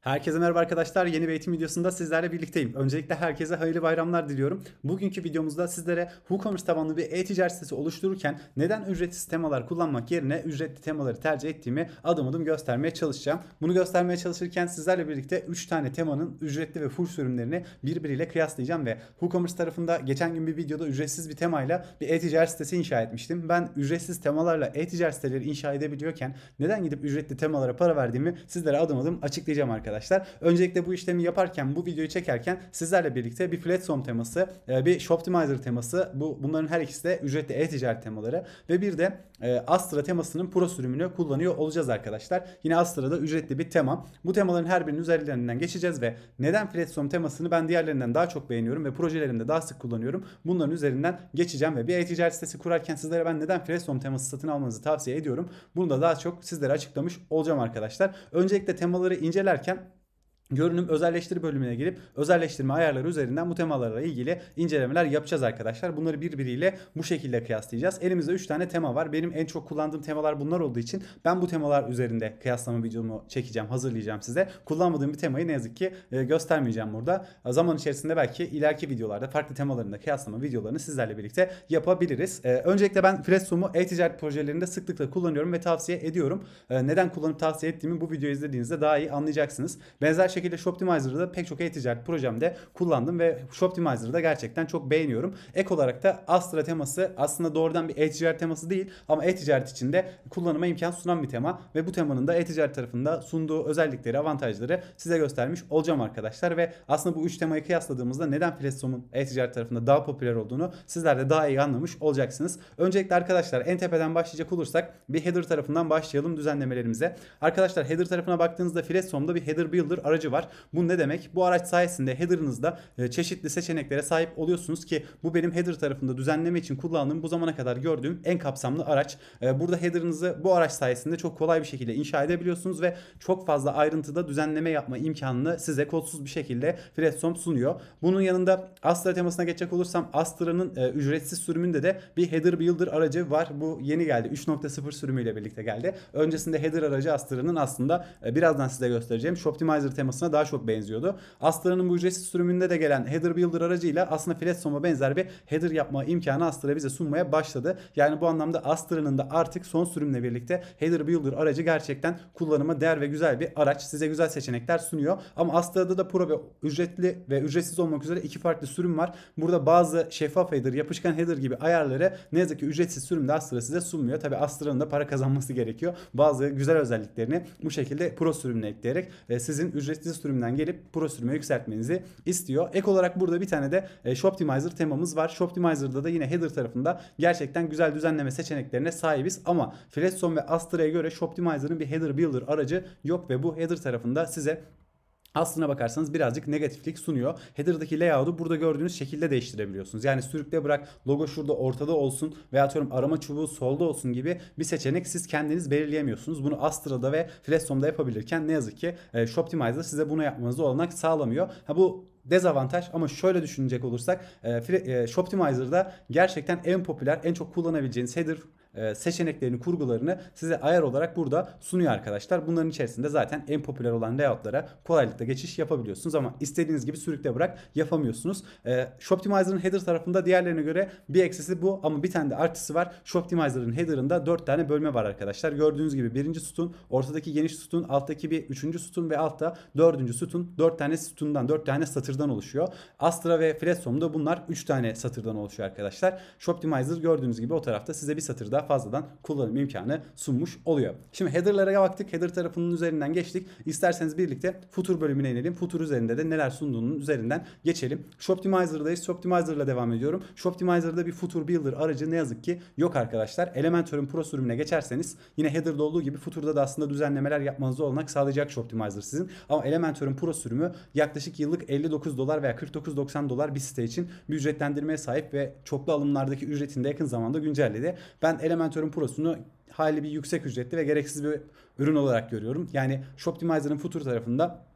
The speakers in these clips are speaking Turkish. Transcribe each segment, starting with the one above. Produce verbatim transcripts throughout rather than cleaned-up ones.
Herkese merhaba arkadaşlar. Yeni bir eğitim videosunda sizlerle birlikteyim. Öncelikle herkese hayırlı bayramlar diliyorum. Bugünkü videomuzda sizlere WooCommerce tabanlı bir e-ticaret sitesi oluştururken neden ücretsiz temalar kullanmak yerine ücretli temaları tercih ettiğimi adım adım göstermeye çalışacağım. Bunu göstermeye çalışırken sizlerle birlikte üç tane temanın ücretli ve full sürümlerini birbiriyle kıyaslayacağım ve WooCommerce tarafında geçen gün bir videoda ücretsiz bir temayla bir e-ticaret sitesi inşa etmiştim. Ben ücretsiz temalarla e-ticaret siteleri inşa edebiliyorken neden gidip ücretli temalara para verdiğimi sizlere adım adım açıklayacağım arkadaşlar. Arkadaşlar. Öncelikle bu işlemi yaparken, bu videoyu çekerken sizlerle birlikte bir platform teması, bir Shoptimizer teması, bu bunların her ikisi de ücretli e-ticaret temaları ve bir de Astra temasının pro sürümünü kullanıyor olacağız arkadaşlar. Yine Astra'da ücretli bir tema. Bu temaların her birinin üzerinden geçeceğiz ve neden platform temasını ben diğerlerinden daha çok beğeniyorum ve projelerimde daha sık kullanıyorum. Bunların üzerinden geçeceğim ve bir e-ticaret sitesi kurarken sizlere ben neden platform teması satın almanızı tavsiye ediyorum. Bunu da daha çok sizlere açıklamış olacağım arkadaşlar. Öncelikle temaları incelerken görünüm özelleştir bölümüne girip özelleştirme ayarları üzerinden bu temalarla ilgili incelemeler yapacağız arkadaşlar. Bunları birbiriyle bu şekilde kıyaslayacağız. Elimizde üç tane tema var. Benim en çok kullandığım temalar bunlar olduğu için ben bu temalar üzerinde kıyaslama videomu çekeceğim, hazırlayacağım size. Kullanmadığım bir temayı ne yazık ki göstermeyeceğim burada. Zaman içerisinde belki ileriki videolarda farklı temalarında kıyaslama videolarını sizlerle birlikte yapabiliriz. Öncelikle ben Fletsum'u e-ticaret projelerinde sıklıkla kullanıyorum ve tavsiye ediyorum. Neden kullanıp tavsiye ettiğimi bu videoyu izlediğinizde daha iyi anlayacaksınız. Benzer şekilde şekilde Shoptimizer'da pek çok e-ticaret projemde kullandım ve Shoptimizer'da gerçekten çok beğeniyorum. Ek olarak da Astra teması aslında doğrudan bir e-ticaret teması değil ama e-ticaret içinde kullanıma imkan sunan bir tema ve bu temanın da e-ticaret tarafında sunduğu özellikleri, avantajları size göstermiş olacağım arkadaşlar ve aslında bu üç temayı kıyasladığımızda neden Fletsum'un e-ticaret tarafında daha popüler olduğunu sizler de daha iyi anlamış olacaksınız. Öncelikle arkadaşlar en tepeden başlayacak olursak bir header tarafından başlayalım düzenlemelerimize. Arkadaşlar header tarafına baktığınızda Fletsum'da bir header builder aracı var. Bu ne demek? Bu araç sayesinde header'ınızda çeşitli seçeneklere sahip oluyorsunuz ki bu benim header tarafında düzenleme için kullandığım bu zamana kadar gördüğüm en kapsamlı araç. Burada header'ınızı bu araç sayesinde çok kolay bir şekilde inşa edebiliyorsunuz ve çok fazla ayrıntıda düzenleme yapma imkanını size kodsuz bir şekilde Fletsum sunuyor. Bunun yanında Astra temasına geçecek olursam Astra'nın ücretsiz sürümünde de bir header builder aracı var. Bu yeni geldi. üç nokta sıfır sürümüyle birlikte geldi. Öncesinde header aracı Astra'nın aslında birazdan size göstereceğim Shoptimizer temasına daha çok benziyordu. Astra'nın bu ücretsiz sürümünde de gelen header builder aracıyla aslında Fletsum'a benzer bir header yapma imkanı Astra bize sunmaya başladı. Yani bu anlamda Astra'nın da artık son sürümle birlikte header builder aracı gerçekten kullanıma değer ve güzel bir araç. Size güzel seçenekler sunuyor. Ama Astra'da da pro ve ücretli ve ücretsiz olmak üzere iki farklı sürüm var. Burada bazı şeffaf header, yapışkan header gibi ayarları ne yazık ki ücretsiz sürümde Astra size sunmuyor. Tabi Astra'nın da para kazanması gerekiyor. Bazı güzel özelliklerini bu şekilde pro sürümüne ekleyerek sizin ücretsiz sürümden gelip pro sürüme yükseltmenizi istiyor. Ek olarak burada bir tane de e, Shoptimizer temamız var. Shoptimizer'da da yine header tarafında gerçekten güzel düzenleme seçeneklerine sahibiz ama Fletsum ve Astra'ya göre Shoptimizer'ın bir header builder aracı yok ve bu header tarafında size aslına bakarsanız birazcık negatiflik sunuyor. Header'daki layout'u burada gördüğünüz şekilde değiştirebiliyorsunuz. Yani sürükle bırak, logo şurada ortada olsun veya atıyorum arama çubuğu solda olsun gibi bir seçenek siz kendiniz belirleyemiyorsunuz. Bunu Astra'da ve Fletsum'da yapabilirken ne yazık ki e, Shoptimizer size bunu yapmanızı olanak sağlamıyor. Ha bu dezavantaj ama şöyle düşünecek olursak e, Shoptimizer'da gerçekten en popüler, en çok kullanabileceğiniz header seçeneklerini, kurgularını size ayar olarak burada sunuyor arkadaşlar. Bunların içerisinde zaten en popüler olan layoutlara kolaylıkla geçiş yapabiliyorsunuz ama istediğiniz gibi sürükle bırak yapamıyorsunuz. Shoptimizer'ın header tarafında diğerlerine göre bir eksisi bu ama bir tane de artısı var. Shoptimizer'ın header'ında dört tane bölme var arkadaşlar. Gördüğünüz gibi birinci sütun, ortadaki geniş sütun, alttaki bir üçüncü sütun ve altta dördüncü sütun. dört tane sütundan, dört tane satırdan oluşuyor. Astra ve Fletsum'da bunlar üç tane satırdan oluşuyor arkadaşlar. Shoptimizer gördüğünüz gibi o tarafta size bir satır daha fazladan kullanım imkanı sunmuş oluyor. Şimdi header'lara baktık. Header tarafının üzerinden geçtik. İsterseniz birlikte footer bölümüne inelim. Footer üzerinde de neler sunduğunun üzerinden geçelim. Shoptimizer'dayız. Shoptimizer'la devam ediyorum. Shoptimizer'da bir footer builder aracı ne yazık ki yok arkadaşlar. Elementor'un pro sürümüne geçerseniz yine header'da olduğu gibi footer'da da aslında düzenlemeler yapmanıza olanak sağlayacak Shoptimizer sizin. Ama Elementor'un pro sürümü yaklaşık yıllık elli dokuz dolar veya kırk dokuz doksan dolar bir site için bir ücretlendirmeye sahip ve çoklu alımlardaki ücretini de yakın zamanda güncelledi. Ben Elementor'un Pro'sunu hali bir yüksek ücretli ve gereksiz bir ürün olarak görüyorum. Yani Shoptimizer'ın Footer tarafında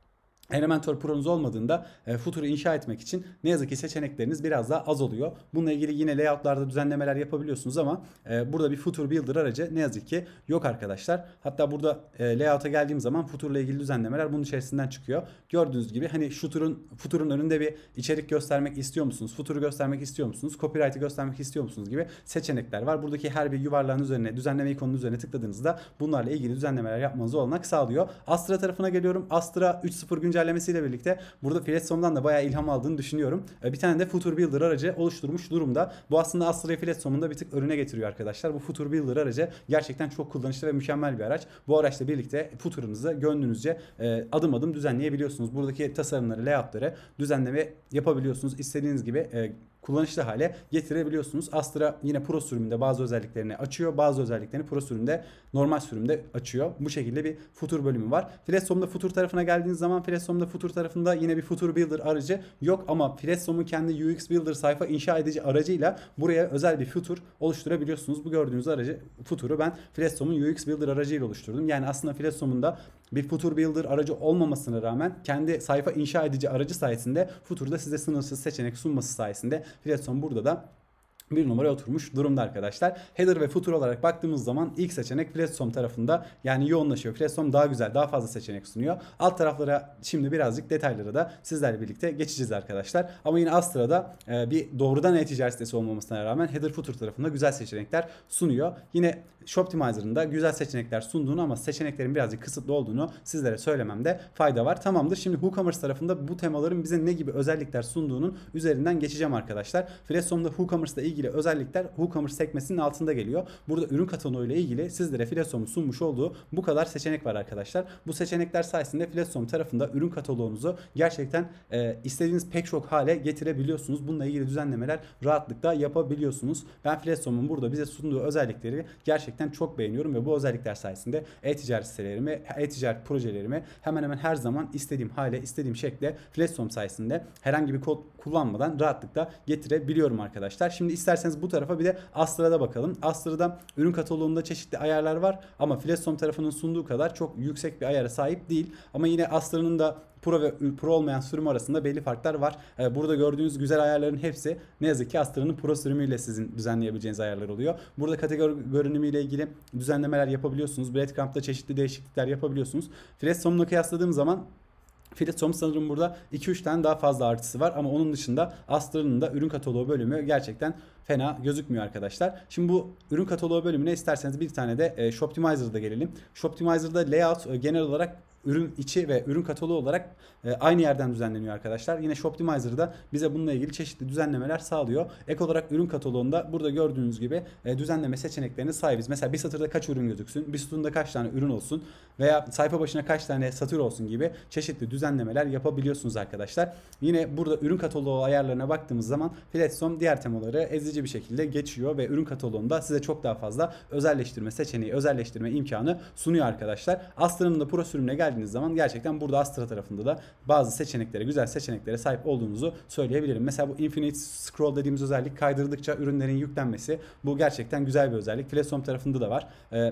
Elementor Pro'nuz olmadığında e, Futur'u inşa etmek için ne yazık ki seçenekleriniz biraz daha az oluyor. Bununla ilgili yine layout'larda düzenlemeler yapabiliyorsunuz ama e, burada bir Futur Builder aracı ne yazık ki yok arkadaşlar. Hatta burada e, layout'a geldiğim zaman Futur'la ilgili düzenlemeler bunun içerisinden çıkıyor. Gördüğünüz gibi hani Futur'un Futur'un önünde bir içerik göstermek istiyor musunuz? Futur'u göstermek istiyor musunuz? Copyright'ı göstermek istiyor musunuz gibi seçenekler var. Buradaki her bir yuvarlağın üzerine, düzenleme ikonunun üzerine tıkladığınızda bunlarla ilgili düzenlemeler yapmanıza olanak sağlıyor. Astra tarafına geliyorum. Astra üç nokta sıfır güncellemesiyle birlikte burada Fletsom'dan da bayağı ilham aldığını düşünüyorum. Bir tane de Futur Builder aracı oluşturmuş durumda. Bu aslında Astra'yı Fletsom'un da bir tık önüne getiriyor arkadaşlar. Bu Futur Builder aracı gerçekten çok kullanışlı ve mükemmel bir araç. Bu araçla birlikte Futur'unuzu gönlünüzce adım adım düzenleyebiliyorsunuz. Buradaki tasarımları, layoutları düzenleme yapabiliyorsunuz. İstediğiniz gibi kullanışlı hale getirebiliyorsunuz. Astra yine Pro sürümünde bazı özelliklerini açıyor. Bazı özelliklerini Pro sürümde, normal sürümde açıyor. Bu şekilde bir Futur bölümü var. Fletsom'da Futur tarafına geldiğiniz zaman Fletsom'da Futur tarafında yine bir Futur Builder aracı yok ama Fletsom'un kendi U X Builder sayfa inşa edici aracıyla buraya özel bir Futur oluşturabiliyorsunuz. Bu gördüğünüz aracı Futur'u ben Fletsom'un U X Builder aracıyla oluşturdum. Yani aslında Fletsom'un da bir Futur Builder aracı olmamasına rağmen kendi sayfa inşa edici aracı sayesinde Futur'da size sınırsız seçenek sunması sayesinde Fletsom burada da bir numara oturmuş durumda arkadaşlar. Header ve footer olarak baktığımız zaman ilk seçenek Fletsom tarafında yani yoğunlaşıyor. Fletsom daha güzel, daha fazla seçenek sunuyor. Alt taraflara şimdi birazcık detayları da sizlerle birlikte geçeceğiz arkadaşlar. Ama yine Astra'da e, bir doğrudan e-ticaret sitesi olmamasına rağmen header footer tarafında güzel seçenekler sunuyor. Yine Shoptimizer'ın da güzel seçenekler sunduğunu ama seçeneklerin birazcık kısıtlı olduğunu sizlere söylememde fayda var. Tamamdır. Şimdi WooCommerce tarafında bu temaların bize ne gibi özellikler sunduğunun üzerinden geçeceğim arkadaşlar. Fletsom'da WooCommerce'da ilgili özellikler WooCommerce sekmesinin altında geliyor. Burada ürün kataloğu ile ilgili sizlere Fletsom'un sunmuş olduğu bu kadar seçenek var arkadaşlar. Bu seçenekler sayesinde Fletsom tarafında ürün kataloğunuzu gerçekten e, istediğiniz pek çok hale getirebiliyorsunuz. Bununla ilgili düzenlemeler rahatlıkla yapabiliyorsunuz. Ben Fletsom'un burada bize sunduğu özellikleri gerçekten çok beğeniyorum ve bu özellikler sayesinde e-ticaret sitelerimi, e-ticaret projelerimi hemen hemen her zaman istediğim hale, istediğim şekle Fletsom sayesinde herhangi bir kod kullanmadan rahatlıkla getirebiliyorum arkadaşlar. Şimdi isterseniz bu tarafa bir de Astra'da bakalım. Astra'da ürün kataloğunda çeşitli ayarlar var ama Fletsom tarafının sunduğu kadar çok yüksek bir ayara sahip değil. Ama yine Astra'nın da Pro ve Pro olmayan sürüm arasında belli farklar var. Burada gördüğünüz güzel ayarların hepsi ne yazık ki Astra'nın Pro sürümüyle sizin düzenleyebileceğiniz ayarlar oluyor. Burada kategori görünümüyle ilgili düzenlemeler yapabiliyorsunuz. Breadcrumb'da çeşitli değişiklikler yapabiliyorsunuz. Fletsom'la kıyasladığım zaman Fletsom sanırım burada iki üç tane daha fazla artısı var ama onun dışında Astra'nın da ürün kataloğu bölümü gerçekten fena gözükmüyor arkadaşlar. Şimdi bu ürün kataloğu bölümüne isterseniz bir tane de e, Shoptimizer'da gelelim. Shoptimizer'da layout e, genel olarak ürün içi ve ürün kataloğu olarak e, aynı yerden düzenleniyor arkadaşlar. Yine Shoptimizer'da bize bununla ilgili çeşitli düzenlemeler sağlıyor. Ek olarak ürün kataloğunda burada gördüğünüz gibi e, düzenleme seçeneklerine sahibiz. Mesela bir satırda kaç ürün gözüksün, bir sütunda kaç tane ürün olsun veya sayfa başına kaç tane satır olsun gibi çeşitli düzenlemeler yapabiliyorsunuz arkadaşlar. Yine burada ürün kataloğu ayarlarına baktığımız zaman Fletsom diğer temaları ezici bir şekilde geçiyor ve ürün kataloğunda size çok daha fazla özelleştirme seçeneği, özelleştirme imkanı sunuyor arkadaşlar. Astra'nın da Pro sürümüne geldiğiniz zaman gerçekten burada Astra tarafında da bazı seçeneklere, güzel seçeneklere sahip olduğunuzu söyleyebilirim. Mesela bu Infinite Scroll dediğimiz özellik, kaydırdıkça ürünlerin yüklenmesi, bu gerçekten güzel bir özellik. Fletsom tarafında da var. Ee,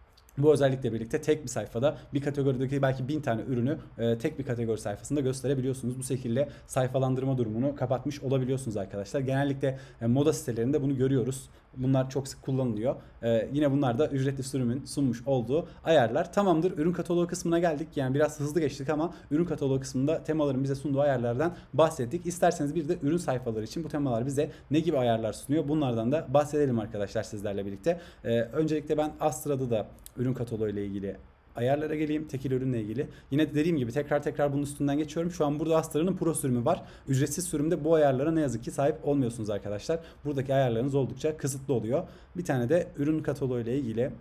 Bu özellikle birlikte tek bir sayfada bir kategorideki belki bin tane ürünü e, tek bir kategori sayfasında gösterebiliyorsunuz. Bu şekilde sayfalandırma durumunu kapatmış olabiliyorsunuz arkadaşlar. Genellikle e, moda sitelerinde bunu görüyoruz. Bunlar çok sık kullanılıyor. Ee, yine bunlar da ücretli sürümün sunmuş olduğu ayarlar. Tamamdır. Ürün kataloğu kısmına geldik. Yani biraz hızlı geçtik ama ürün kataloğu kısmında temaların bize sunduğu ayarlardan bahsettik. İsterseniz bir de ürün sayfaları için bu temalar bize ne gibi ayarlar sunuyor? Bunlardan da bahsedelim arkadaşlar sizlerle birlikte. Ee, öncelikle ben Astra'da da ürün kataloğu ile ilgili ayarlara geleyim. Tekil ürünle ilgili. Yine dediğim gibi tekrar tekrar bunun üstünden geçiyorum. Şu an burada Astra'nın Pro sürümü var. Ücretsiz sürümde bu ayarlara ne yazık ki sahip olmuyorsunuz arkadaşlar. Buradaki ayarlarınız oldukça kısıtlı oluyor. Bir tane de ürün kataloğu ile ilgili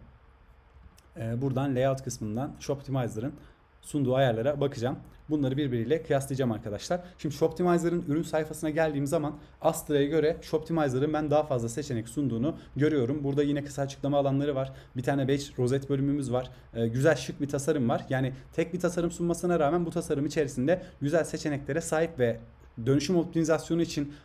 e, buradan layout kısmından Shoptimizer'ın sunduğu ayarlara bakacağım. Bunları birbiriyle kıyaslayacağım arkadaşlar. Şimdi Shoptimizer'ın ürün sayfasına geldiğim zaman Astra'ya göre Shoptimizer'ın ben daha fazla seçenek sunduğunu görüyorum. Burada yine kısa açıklama alanları var. Bir tane badge rozet bölümümüz var. Ee, güzel şık bir tasarım var. Yani tek bir tasarım sunmasına rağmen bu tasarım içerisinde güzel seçeneklere sahip ve dönüşüm optimizasyonu için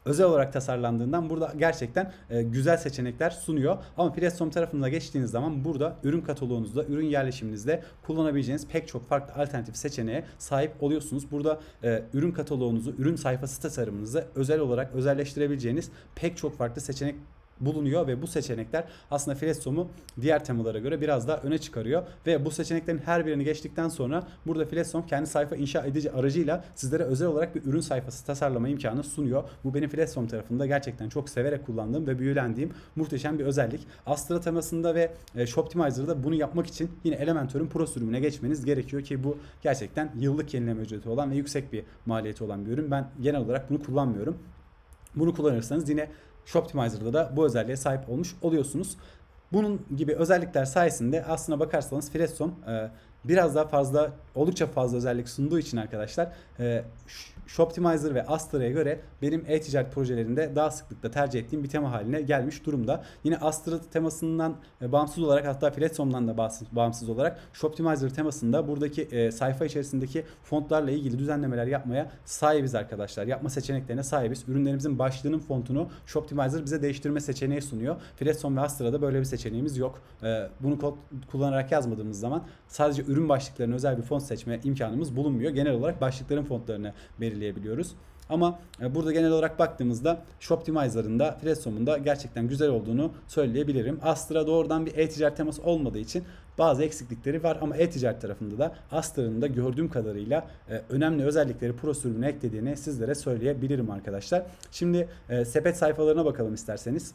özel olarak tasarlandığından burada gerçekten e, güzel seçenekler sunuyor. Ama Fletsome tarafına geçtiğiniz zaman burada ürün kataloğunuzda, ürün yerleşiminizde kullanabileceğiniz pek çok farklı alternatif seçeneğe sahip oluyorsunuz. Burada e, ürün kataloğunuzu, ürün sayfası tasarımınızı özel olarak özelleştirebileceğiniz pek çok farklı seçenek bulunuyor ve bu seçenekler aslında Fletsome'u diğer temalara göre biraz daha öne çıkarıyor ve bu seçeneklerin her birini geçtikten sonra burada Fletsome kendi sayfa inşa edici aracıyla sizlere özel olarak bir ürün sayfası tasarlama imkanı sunuyor. Bu benim Fletsome tarafında gerçekten çok severek kullandığım ve büyülendiğim muhteşem bir özellik. Astra temasında ve Shoptimizer'da bunu yapmak için yine Elementor'un Pro sürümüne geçmeniz gerekiyor ki bu gerçekten yıllık yenileme ücreti olan ve yüksek bir maliyeti olan bir ürün. Ben genel olarak bunu kullanmıyorum. Bunu kullanırsanız yine Shoptimizer'da da bu özelliğe sahip olmuş oluyorsunuz. Bunun gibi özellikler sayesinde aslına bakarsanız Fletsome e, biraz daha fazla, oldukça fazla özellik sunduğu için arkadaşlar e, Shoptimizer ve Astra'ya göre benim e-ticaret projelerinde daha sıklıkla tercih ettiğim bir tema haline gelmiş durumda. Yine Astra temasından bağımsız olarak, hatta Fletsome'dan da bağımsız olarak Shoptimizer temasında buradaki e, sayfa içerisindeki fontlarla ilgili düzenlemeler yapmaya sahibiz arkadaşlar. Yapma seçeneklerine sahibiz. Ürünlerimizin başlığının fontunu Shoptimizer bize değiştirme seçeneği sunuyor. Fletsome ve Astra'da böyle bir seçeneğimiz yok. E, bunu kod kullanarak yazmadığımız zaman sadece ürün başlıklarına özel bir font seçme imkanımız bulunmuyor. Genel olarak başlıkların fontlarını belirleyebiliyoruz. Ama burada genel olarak baktığımızda Shoptimizer'ın da Fletsome'un da gerçekten güzel olduğunu söyleyebilirim. Astra doğrudan bir e-ticaret teması olmadığı için bazı eksiklikleri var ama e-ticaret tarafında da Astra'nın da gördüğüm kadarıyla önemli özellikleri Pro sürümüne eklediğini sizlere söyleyebilirim arkadaşlar. Şimdi sepet sayfalarına bakalım isterseniz.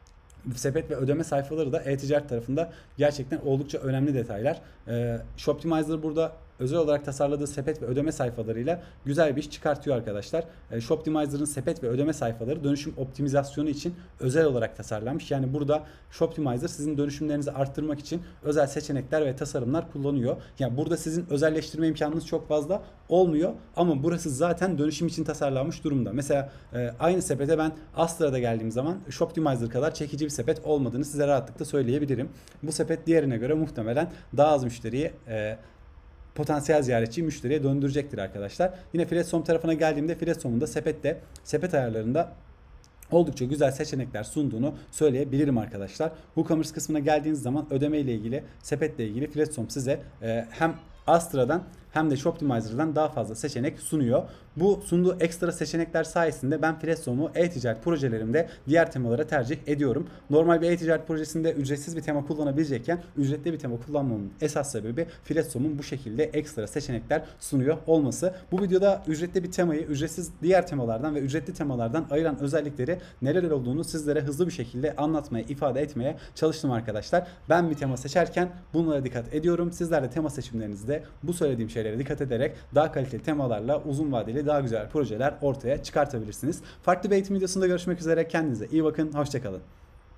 Sepet ve ödeme sayfaları da e-ticaret tarafında gerçekten oldukça önemli detaylar. Ee, Shoptimizer burada özel olarak tasarladığı sepet ve ödeme sayfalarıyla güzel bir iş çıkartıyor arkadaşlar. E, Shoptimizer'ın sepet ve ödeme sayfaları dönüşüm optimizasyonu için özel olarak tasarlanmış. Yani burada Shoptimizer sizin dönüşümlerinizi arttırmak için özel seçenekler ve tasarımlar kullanıyor. Yani burada sizin özelleştirme imkanınız çok fazla olmuyor ama burası zaten dönüşüm için tasarlanmış durumda. Mesela e, aynı sepete ben Astra'da geldiğim zaman Shoptimizer kadar çekici bir sepet olmadığını size rahatlıkla söyleyebilirim. Bu sepet diğerine göre muhtemelen daha az müşteriye e, potansiyel ziyaretçi müşteriye döndürecektir arkadaşlar. Yine Fletsome tarafına geldiğimde Fletsome'un da sepette, sepet ayarlarında oldukça güzel seçenekler sunduğunu söyleyebilirim arkadaşlar. WooCommerce kısmına geldiğiniz zaman ödeme ile ilgili, sepetle ilgili Fletsome size e, hem Astra'dan hem de Shoptimizer'dan daha fazla seçenek sunuyor. Bu sunduğu ekstra seçenekler sayesinde ben Fletsome'u e-ticaret projelerimde diğer temalara tercih ediyorum. Normal bir e-ticaret projesinde ücretsiz bir tema kullanabilecekken ücretli bir tema kullanmamın esas sebebi Fletsome'un bu şekilde ekstra seçenekler sunuyor olması. Bu videoda ücretli bir temayı ücretsiz diğer temalardan ve ücretli temalardan ayıran özellikleri neler olduğunu sizlere hızlı bir şekilde anlatmaya, ifade etmeye çalıştım arkadaşlar. Ben bir tema seçerken bunlara dikkat ediyorum. Sizler de tema seçimlerinizde bu söylediğim şeylere dikkat ederek daha kaliteli temalarla uzun vadeli daha güzel projeler ortaya çıkartabilirsiniz. Farklı bir eğitim videosunda görüşmek üzere. Kendinize iyi bakın. Hoşça kalın.